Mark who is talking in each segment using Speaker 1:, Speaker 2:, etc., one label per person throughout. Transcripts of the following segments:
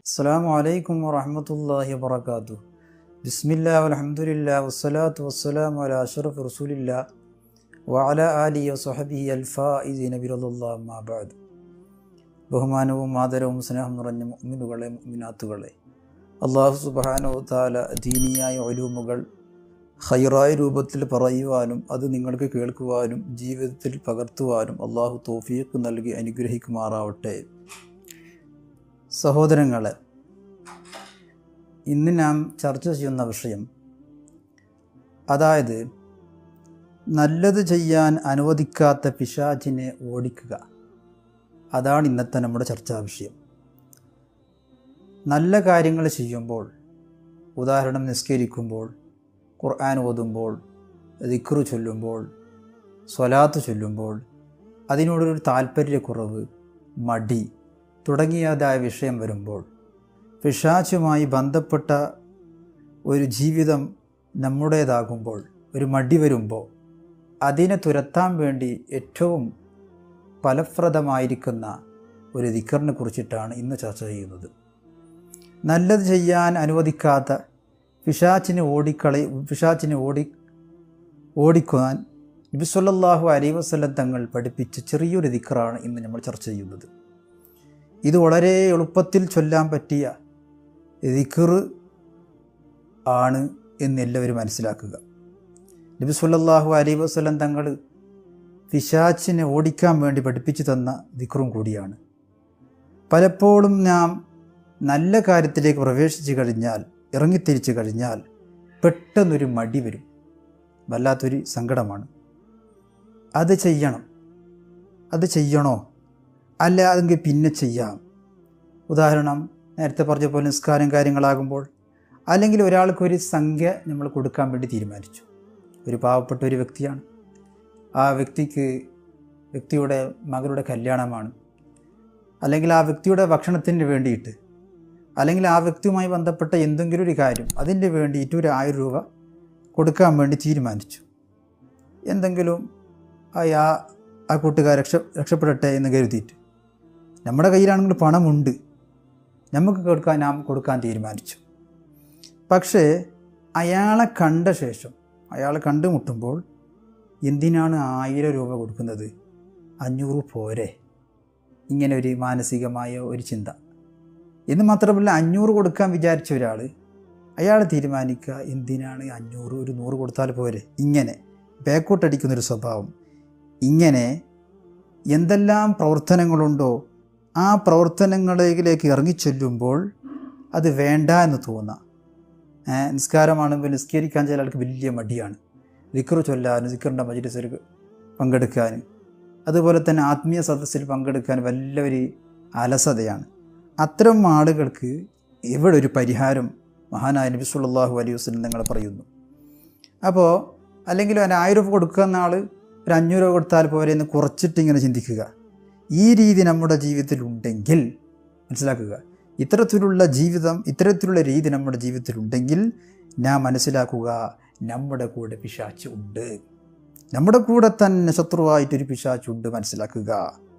Speaker 1: അസ്സലാമു അലൈക്കും വറഹ്മത്തുള്ളാഹി വബറകാതുഹു. ബിസ്മില്ലാഹി വൽഹംദുലില്ലാഹി വസ്സലാത്തു വസ്സലാമു അലാ അഷ്റഫി റസൂലില്ലാഹി വഅലാ ആലിഹി വസഹ്ബിഹി അൽഫായിസീന ബിറളില്ലാഹി അമ്മാ ബഅദ്. ബഹുമാനവും ആദരവും സ്നേഹം നിറഞ്ഞ മുഅ്മിനുകളെ മുഅ്മിനാത്തുകളെ, അല്ലാഹു സുബ്ഹാനഹു വ തആല ദീനിയായ ഉലൂമുകൾ ഖൈറായ രൂപത്തിൽ പറയുവാനും അത് നിങ്ങൾക്ക് കേൾക്കുവാനും ജീവിതത്തിൽ പകർത്തുവാനും അല്ലാഹു തൗഫീഖ് നൽകി അനുഗ്രഹിക്കുമാറാവട്ടെ. സഹോദരങ്ങളെ, ഇന്ന് നാം ചർച്ച ചെയ്യുന്ന വിഷയം, അതായത് നല്ലത് ചെയ്യാൻ അനുവദിക്കാത്ത പിശാചിനെ ഓടിക്കുക. അതാണ് ഇന്നത്തെ നമ്മുടെ ചർച്ചാ വിഷയം. നല്ല കാര്യങ്ങൾ ചെയ്യുമ്പോൾ, ഉദാഹരണം നിസ്കരിക്കുമ്പോൾ, ഖുർആൻ ഓതുമ്പോൾ, ദിക്റ് ചൊല്ലുമ്പോൾ, സ്വലാത്ത് ചൊല്ലുമ്പോൾ അതിനോടൊരു താല്പര്യക്കുറവ്, മടി തുടങ്ങിയതായ വിഷയം വരുമ്പോൾ, പിശാചുമായി ബന്ധപ്പെട്ട ഒരു ജീവിതം നമ്മുടേതാകുമ്പോൾ, ഒരു മടി വരുമ്പോൾ അതിനെ തുരത്താൻ വേണ്ടി ഏറ്റവും ഫലപ്രദമായിരിക്കുന്ന ഒരു ദിക്റിനെ കുറിച്ചിട്ടാണ് ഇന്ന് ചർച്ച ചെയ്യുന്നത്. നല്ലത് ചെയ്യാൻ അനുവദിക്കാത്ത പിശാചിനെ ഓടിക്കുവാൻ നബി സല്ലല്ലാഹു അലൈഹി വസല്ലം തങ്ങൾ പഠിപ്പിച്ച ചെറിയൊരു ദിക്റാണ് ഇന്ന് നമ്മൾ ചർച്ച ചെയ്യുന്നത്. ഇത് വളരെ എളുപ്പത്തിൽ ചൊല്ലാൻ പറ്റിയ ദിക്ർ ആണ് എന്നെല്ലാവരും മനസ്സിലാക്കുക. നബി സല്ലല്ലാഹു അലൈഹി വസല്ലം തങ്ങൾ പിശാചിനെ ഓടിക്കാൻ വേണ്ടി പഠിപ്പിച്ചു തന്ന ദിക്റും കൂടിയാണ്. പലപ്പോഴും നാം നല്ല കാര്യത്തിലേക്ക് പ്രവേശിച്ചു കഴിഞ്ഞാൽ, ഇറങ്ങിത്തിരിച്ചു കഴിഞ്ഞാൽ പെട്ടെന്നൊരു മടി വരും, വല്ലാത്തൊരു സങ്കടമാണ്. അത് ചെയ്യണോ അല്ല അതെങ്കിൽ പിന്നെ ചെയ്യാം. ഉദാഹരണം നേരത്തെ പറഞ്ഞ പോലെ നിസ്കാരം കാര്യങ്ങളാകുമ്പോൾ, അല്ലെങ്കിൽ ഒരാൾക്കൊരു സംഖ്യ നമ്മൾ കൊടുക്കാൻ വേണ്ടി തീരുമാനിച്ചു. ഒരു പാവപ്പെട്ട ഒരു വ്യക്തിയാണ്, ആ വ്യക്തിയുടെ മകളുടെ കല്യാണമാണ്, അല്ലെങ്കിൽ ആ വ്യക്തിയുടെ ഭക്ഷണത്തിന് വേണ്ടിയിട്ട്, അല്ലെങ്കിൽ ആ വ്യക്തിയുമായി ബന്ധപ്പെട്ട എന്തെങ്കിലും ഒരു കാര്യം, അതിന് വേണ്ടിയിട്ട് ഒരു 1000 രൂപ കൊടുക്കാൻ വേണ്ടി തീരുമാനിച്ചു. എന്തെങ്കിലും ആ കൂട്ടുകാർ രക്ഷപ്പെടട്ടെ എന്ന് കരുതിയിട്ട്. നമ്മുടെ കയ്യിലാണെങ്കിൽ പണമുണ്ട്, നാം കൊടുക്കാൻ തീരുമാനിച്ചു. പക്ഷേ അയാളെ കണ്ട ശേഷം, അയാളെ കണ്ടുമുട്ടുമ്പോൾ, എന്തിനാണ് 1000 രൂപ കൊടുക്കുന്നത്, 500 പോരെ, ഇങ്ങനെ ഒരു മാനസികമായ ഒരു ചിന്ത. എന്ന് മാത്രമല്ല, 500 കൊടുക്കാൻ വിചാരിച്ച അയാൾ തീരുമാനിക്കുക, എന്തിനാണ് 500, ഒരു 100 കൊടുത്താൽ പോരെ, ഇങ്ങനെ ബാക്കോട്ടടിക്കുന്നൊരു സ്വഭാവം. ഇങ്ങനെ എന്തെല്ലാം പ്രവർത്തനങ്ങളുണ്ടോ ആ പ്രവർത്തനങ്ങളിലേക്ക് ഇറങ്ങിച്ചൊല്ലുമ്പോൾ അത് വേണ്ട എന്ന് തോന്നാം. നിസ്കാരമാണെങ്കിൽ നിസ്കരിക്കാൻ ചില ആൾക്ക് വലിയ മടിയാണ്, ദിക്റ് ചൊല്ലാൻ, ദിക്റിൻ്റെ മജ്‌ലിസിൽ പങ്കെടുക്കാൻ, അതുപോലെ തന്നെ ആത്മീയ സദസ്സിൽ പങ്കെടുക്കാൻ വലിയൊരു അലസതയാണ്. അത്തരം ആളുകൾക്ക് ഇവിടെ ഒരു പരിഹാരം മഹാനായ നബി സല്ലല്ലാഹു അലൈഹി വസല്ലം നിങ്ങൾ പറയുന്നു. അപ്പോൾ അല്ലെങ്കിൽ ഒരു 1000 രൂപ കൊടുക്കുന്ന ആൾ ഒരു 500 രൂപ കൊടുത്താൽ പോരെ എന്ന് കുറച്ചിട്ട് ഇങ്ങനെ ചിന്തിക്കുക. ഈ രീതി നമ്മുടെ ജീവിതത്തിൽ ഉണ്ടെങ്കിൽ മനസ്സിലാക്കുക, ഇത്തരത്തിലുള്ള രീതി നമ്മുടെ ജീവിതത്തിലുണ്ടെങ്കിൽ നാം മനസ്സിലാക്കുക, നമ്മുടെ കൂടെ പിശാച് ഉണ്ട്, നമ്മുടെ കൂടെ തന്നെ ശത്രുവായിട്ടൊരു പിശാചുണ്ട്. മനസ്സിലാക്കുക,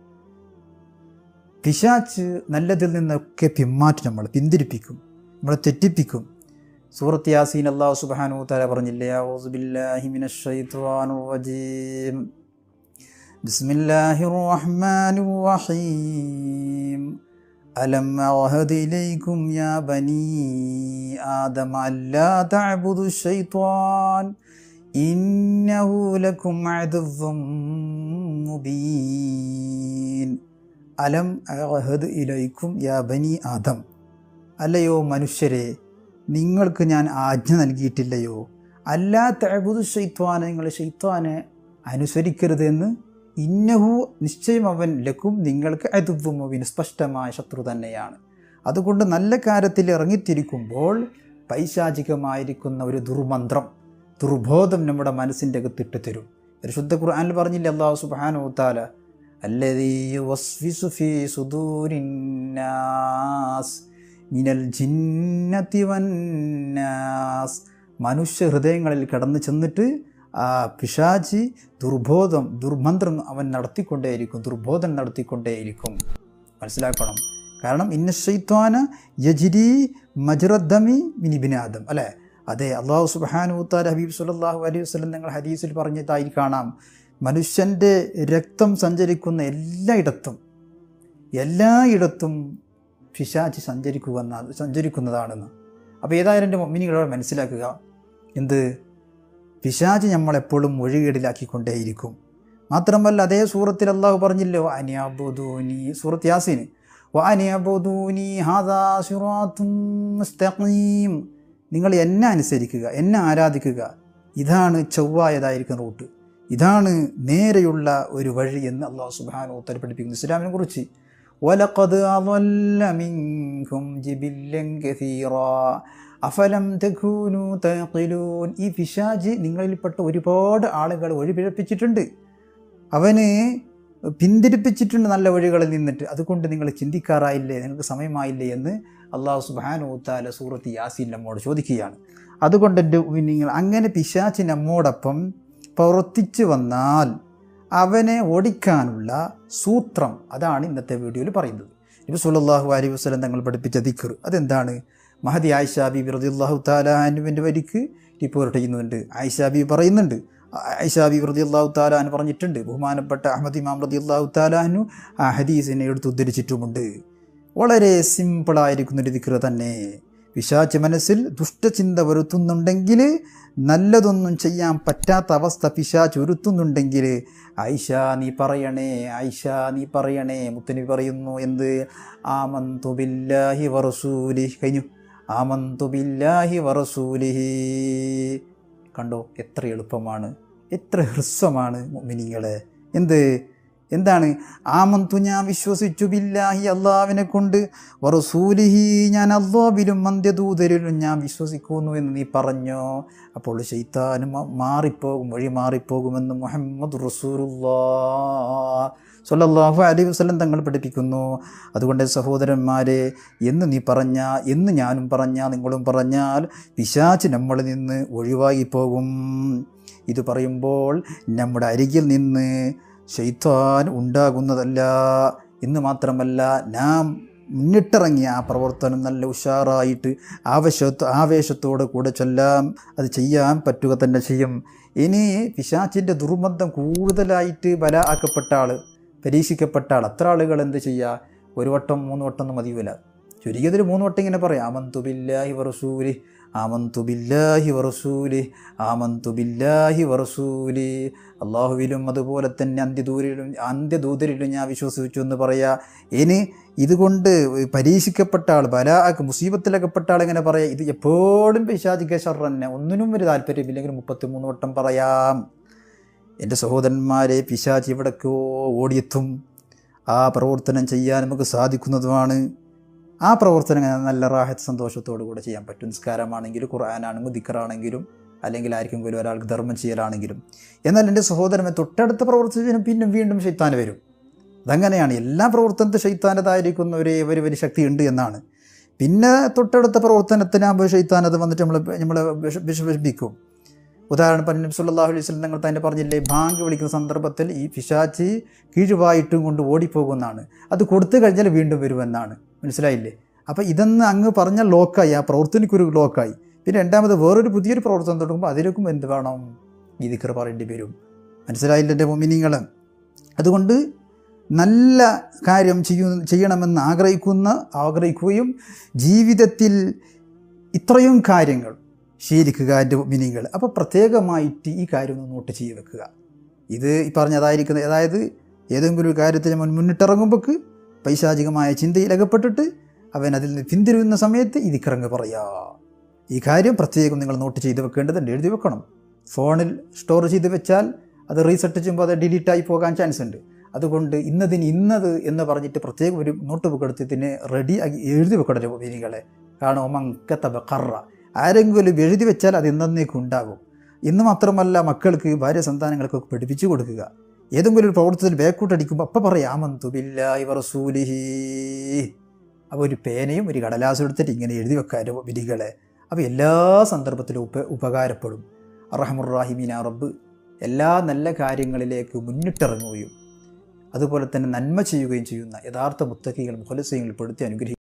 Speaker 1: പിശാച് നല്ലതിൽ നിന്നൊക്കെ പിന്തിരിപ്പിക്കും, നമ്മളെ തെറ്റിപ്പിക്കും. സൂറത്ത് യാസീൻ അല്ലാഹു സുബ്ഹാനഹു വ തആല പറഞ്ഞില്ലേ, അഊസു ബില്ലാഹി മിനശ് ശൈത്വാനിർ റജീം, ബിസ്മില്ലാഹിർ റഹ്മാനിർ റഹീം, അലം അഅഹദ് ഇലൈക്കും യാ ബനീ ആദമ അല്ലാ തഅബുദുശ് ശൈത്വാൻ ഇന്നഹു ലക്കും അദുവ്വും മുബീൻ. അലം അഅഹദ് ഇലൈക്കും യാ ബനീ ആദം, അല്ലയോ മനുഷ്യരെ, നിങ്ങൾക്ക് ഞാൻ ആജ്ഞ നൽകിയിട്ടില്ലയോ, അല്ലാ തഅബുദുശ് ശൈത്വാൻ, നിങ്ങൾ ശൈത്വാനെ അനുസരിക്കരുത് എന്ന്. ഇന്നഹു, നിശ്ചയം അവൻ, ലക്കും, നിങ്ങൾക്ക് അദുവ്വും മുബീൻ, സ്പഷ്ടമായ ശത്രു തന്നെയാണ്. അതുകൊണ്ട് നല്ല കാര്യത്തിൽ ഇറങ്ങിത്തിരിക്കുമ്പോൾ പൈശാചികമായിരിക്കുന്ന ഒരു ദുർബോധം നമ്മുടെ മനസ്സിൻ്റെ അകത്തിട്ട് തരും. പരിശുദ്ധ ഖുർആനിൽ പറഞ്ഞില്ലേ അല്ലാഹു സുബ്ഹാനഹു വ തആല, അല്ലദീ യുവസ്വിസു ഫീ സുദൂരിന്നാസ് മിനൽ ജിന്നതി വന്നാസ്, മനുഷ്യ ഹൃദയങ്ങളിൽ കടന്നു ചെന്നിട്ട് ആ പിശാചി ദുർബോധം അവൻ നടത്തിക്കൊണ്ടേയിരിക്കും, ദുർബോധം നടത്തിക്കൊണ്ടേയിരിക്കും. മനസ്സിലാക്കണം, കാരണം ഇന്ന ശൈത്വാന യജ്രി മജ്റദ്ദമി മിൻ ഇബ്നി ആദം അല്ലേ. അതെ, അള്ളാഹു സുബ്ഹാനഹു വ തആല ഹബീബ് സല്ലല്ലാഹു അലൈഹി വസല്ലം നിങ്ങൾ ഹദീസിൽ പറഞ്ഞതായി കാണാം, മനുഷ്യൻ്റെ രക്തം സഞ്ചരിക്കുന്ന എല്ലായിടത്തും പിശാച് സഞ്ചരിക്കുന്നതാണെന്ന്. അപ്പോൾ ഏതായാലും എൻ്റെ മുഅ്മിനീങ്ങളോട് മനസ്സിലാക്കുക, എന്ത് പിശാച് നമ്മളെപ്പോഴും ഒഴികേടിലാക്കിക്കൊണ്ടേയിരിക്കും. മാത്രമല്ല അതേ സൂറത്തിൽ അള്ളാഹു പറഞ്ഞില്ലോ അനിയബുദൂനി, സൂറത്ത് യാസീൻ, വഅനിയബുദൂനി ഹാദാ സിറാത്തും മുസ്തഖീം, നിങ്ങൾ എന്നെ അനുസരിക്കുക, എന്നെ ആരാധിക്കുക, ഇതാണ് ചൊവ്വായതായിരിക്കുന്ന റൂട്ട്, ഇതാണ് നേരെയുള്ള ഒരു വഴി എന്ന് അള്ളാഹു സുബ്ഹാനഹു വ തആല പഠിപ്പിക്കുന്നു ഇസ്ലാമിനെ കുറിച്ച്. വലഖദ് അളല്ല മിൻകും ജിബില്ലൻ കസീറാ അഫലം തകൂനു തഖിലൂൻ. ഈ പിശാച് നിങ്ങളിൽപ്പെട്ട ഒരുപാട് ആളുകൾ വഴിപിഴപ്പിച്ചിട്ടുണ്ട്, അവന് പിന്തിരിപ്പിച്ചിട്ടുണ്ട് നല്ല വഴികളിൽ നിന്നിട്ട്. അതുകൊണ്ട് നിങ്ങൾ ചിന്തിക്കാറായില്ലേ, നിങ്ങൾക്ക് സമയമായില്ലേ എന്ന് അള്ളാഹു സുബ്ഹാനഹു വ തആല സൂറത്ത് യാസീൻ നമ്മോട് ചോദിക്കുകയാണ്. അതുകൊണ്ട് നിങ്ങൾ അങ്ങനെ പിശാച് നമ്മോടൊപ്പം പ്രവർത്തിച്ചു വന്നാൽ അവനെ ഓടിക്കാനുള്ള സൂത്രം അതാണ് ഇന്നത്തെ വീഡിയോയിൽ പറയുന്നത്. നബി സല്ലല്ലാഹു അലൈഹി വസല്ലം തങ്ങൾ പഠിപ്പിച്ച ദിക്ർ അതെന്താണ്? മഹദി ആയിഷ ബീബി റളിയല്ലാഹു തആല അൻഹുവിൻ്റെ വരിക്ക് റിപ്പോർട്ട് ചെയ്യുന്നുണ്ട്. ആയിഷ ബീബി പറയുന്നുണ്ട്, ആയിഷ ബീബി റളിയല്ലാഹു തആല അൻഹു പറഞ്ഞിട്ടുണ്ട്, ബഹുമാനപ്പെട്ട അഹ്മദ് ഇമാം റളിയല്ലാഹു തആല അൻഹു ആ ഹദീസിനെ എടുത്ത് ഉദ്ധരിച്ചിട്ടുമുണ്ട്. വളരെ സിമ്പിളായിരിക്കുന്നൊരു ദിക്ർ തന്നെ. പിശാച് മനസ്സിൽ ദുഷ്ടചിന്ത വരുത്തുന്നുണ്ടെങ്കിൽ, നല്ലതൊന്നും ചെയ്യാൻ പറ്റാത്ത അവസ്ഥ പിശാച് ഒരുത്തുന്നുണ്ടെങ്കിൽ, ആയിഷ നീ പറയണേ, ആയിഷ നീ പറയണേ. മുത്തനബി പറയുന്നു എന്ത്? ആമന്തു ബില്ലാഹി വറസൂലിഹി. കഴിഞ്ഞു, ആമന്തു ബില്ലാഹി വറസൂലിഹി. കണ്ടോ എത്ര എളുപ്പമാണ്, എത്ര ഹ്രസ്വമാണ് മുഅ്മിനീങ്ങളെ. എന്താണ്? ആമന്തു ഞാൻ വിശ്വസിച്ചു, ബില്ലാഹി അള്ളാഹുവിനെ കൊണ്ട്, വറസൂലിഹി ഞാൻ അള്ളാഹുവിലും അന്ത്യദൂതരിലും ഞാൻ വിശ്വസിക്കുന്നു എന്ന് നീ പറഞ്ഞോ. അപ്പോൾ ശൈത്താൻ വഴി മാറിപ്പോകുമെന്ന് മുഹമ്മദ് റസൂലുള്ളാഹി സ്വല്ലല്ലാഹു അലൈഹി വസല്ലം തങ്ങൾ പഠിപ്പിക്കുന്നു. അതുകൊണ്ട് സഹോദരന്മാരെ, എന്ന് ഞാനും പറഞ്ഞാൽ നിങ്ങളും പറഞ്ഞാൽ പിശാച് നമ്മളിൽ നിന്ന് ഒഴിവായി പോകും. ഇത് പറയുമ്പോൾ നമ്മുടെ അരികിൽ നിന്ന് ശൈത്താൻ ഉണ്ടാകുന്നതല്ല എന്ന് മാത്രമല്ല, നാം മുന്നിട്ടിറങ്ങിയ ആ പ്രവർത്തനം നല്ല ഉഷാറായിട്ട് ആവേശത്തോടെ കൂടെ ചൊല്ലാം, അത് ചെയ്യാൻ പറ്റുക തന്നെ ചെയ്യും. ഇനി പിശാചിൻ്റെ ദുർബന്ധം കൂടുതലായിട്ട് ബലാഅക്കപ്പെട്ട ആൾ, പരീക്ഷിക്കപ്പെട്ട ആൾ, അത്ര ആളുകൾ എന്ത് ചെയ്യുക? 1 വട്ടം 3 വട്ടം ഒന്നും മതിയില്ല, ചുരുങ്ങിയതിൽ 3 വട്ടം ഇങ്ങനെ പറയാം, ആമന്തു ബില്ലാഹി വറസൂലിഹി, ആമന്തു ബില്ലാഹി വറസൂലിഹി, ആമന്തു ബില്ലാഹി വറസൂലിഹി. അള്ളാഹുവിലും അതുപോലെ തന്നെ അന്ത്യദൂതരിലും ഞാൻ വിശ്വസിച്ചു എന്ന് പറയാ. ഇനി ഇതുകൊണ്ട് പരീക്ഷിക്കപ്പെട്ട ആൾ, മുസീബത്തിലകപ്പെട്ട ആൾ എങ്ങനെ പറയാം? ഇത് എപ്പോഴും പിശാചിക ശർറ് തന്നെ, ഒന്നിനും ഒരു താല്പര്യമില്ലെങ്കിൽ 33 വട്ടം പറയാം. എൻ്റെ സഹോദരന്മാരെ, പിശാച് എവിടേക്കോ ഓടിയെത്തും. ആ പ്രവർത്തനം ചെയ്യാൻ നമുക്ക് സാധിക്കുന്നതുമാണ്. ആ പ്രവർത്തനം നല്ല റാഹത്ത് സന്തോഷത്തോടു കൂടെ ചെയ്യാൻ പറ്റും. നിസ്കാരമാണെങ്കിലും, ഖുർആനാണെങ്കിലും, ദിക്റാണെങ്കിലും, അല്ലെങ്കിൽ ആർക്കെങ്കിലും ഒരാൾക്ക് ധർമ്മം ചെയ്യലാണെങ്കിലും. എന്നാൽ എൻ്റെ സഹോദരനെ തൊട്ടടുത്ത പ്രവർത്തനത്തിനും പിന്നെ വീണ്ടും ശൈത്താൻ വരും. അതങ്ങനെയാണ്, എല്ലാ പ്രവർത്തനത്തിൽ ശൈത്താനതായിരിക്കുന്ന ഒരു ശക്തി ഉണ്ട് എന്നാണ്. പിന്നെ തൊട്ടടുത്ത പ്രവർത്തനത്തിനാകുമ്പോൾ ശൈത്താൻ അത് വന്നിട്ട് നമ്മളെ വിഷമിപ്പിക്കും. ഉദാഹരണം പറഞ്ഞ നബി സല്ലല്ലാഹു അലൈഹി വസല്ലം തങ്ങൾ തന്നെ പറഞ്ഞില്ലേ, ബാങ്ക് വിളിക്കുന്ന സന്ദർഭത്തിൽ ഈ പിശാച് കീഴുവായിട്ടും കൊണ്ട് ഓടിപ്പോകുമെന്നാണ്. അത് കൊടുത്തു കഴിഞ്ഞാൽ വീണ്ടും വരുമെന്നാണ്. മനസ്സിലായില്ലേ? അപ്പോൾ ഇതെന്ന് അങ്ങ് പറഞ്ഞാൽ ലോക്കായി, ആ പ്രവർത്തനക്കൊരു ലോക്കായി. പിന്നെ രണ്ടാമത് പുതിയൊരു പ്രവർത്തനം തുടങ്ങുമ്പോൾ അതിലേക്കും എന്ത് വേണം? ഈ ദിക്ർ പറയേണ്ടി വരും. മനസ്സിലായില്ല എൻ്റെ മുഅ്മിനീങ്ങളെ? അതുകൊണ്ട് നല്ല കാര്യം ചെയ്യണമെന്ന് ആഗ്രഹിക്കുകയും ജീവിതത്തിൽ ഇത്രയും കാര്യങ്ങൾ ശീലിക്കുക എൻ്റെ മുഅ്മിനീങ്ങൾ. അപ്പോൾ പ്രത്യേകമായിട്ട് ഈ കാര്യം ഒന്ന് നോട്ട് ചെയ്ത് വെക്കുക. ഇത് ഈ പറഞ്ഞതായിരിക്കുന്നത്, അതായത് ഏതെങ്കിലും ഒരു കാര്യത്തിൽ മുന്നിട്ടിറങ്ങുമ്പോൾ പൈശാചികമായ ചിന്തയിലകപ്പെട്ടിട്ട് അവൻ അതിൽ നിന്ന് പിന്തിരിയുന്ന സമയത്ത് ഈ ദിക്റങ്ങ് പറയാ. ഈ കാര്യം പ്രത്യേകം നിങ്ങൾ നോട്ട് ചെയ്ത് വെക്കേണ്ടതുണ്ട്, എഴുതി വെക്കണം. ഫോണിൽ സ്റ്റോർ ചെയ്ത് വെച്ചാൽ അത് റീസെറ്റ് ചെയ്യുമ്പോൾ അത് ഡിലീറ്റായി പോകാൻ ചാൻസ് ഉണ്ട്. അതുകൊണ്ട് ഇന്നത് എന്ന് പറഞ്ഞിട്ട് പ്രത്യേകം ഒരു നോട്ട് ബുക്ക് എടുത്തതിന് റെഡി ആക്കി എഴുതി വെക്കണം മുഅ്മിനീങ്ങളെ. കാരണം ഒമങ്കത്തബ ഖറ, ആരെങ്കിലും എഴുതി വെച്ചാൽ അത് എന്നേക്കും ഉണ്ടാകും. ഇന്ന് മാത്രമല്ല, മക്കൾക്ക് ഭാര്യ സന്താനങ്ങൾക്കൊക്കെ പഠിപ്പിച്ചു കൊടുക്കുക. ഏതെങ്കിലും ഒരു പ്രവർത്തനത്തിൽ ബാക്കോട്ടടിക്കുമ്പോൾ അപ്പം പറയാം ആമന്തു ബില്ലാഹി വറസൂലിഹി. അപ്പോൾ ഒരു പേനയും ഒരു കടലാസും എടുത്തിട്ട് ഇങ്ങനെ എഴുതി വെക്കാരോ വിധികളെ. അപ്പോൾ എല്ലാ സന്ദർഭത്തിലും ഉപകാരപ്പെടും. അർഹമുർ റഹീമീന റബ്ബ് എല്ലാ നല്ല കാര്യങ്ങളിലേക്ക് മുന്നിട്ടിറങ്ങുകയും അതുപോലെ തന്നെ നന്മ ചെയ്യുകയും ചെയ്യുന്ന യഥാർത്ഥ മുത്തക്കികൾ മുഖലസ്യങ്ങൾ പെടുത്തി അനുഗ്രഹിക്കും.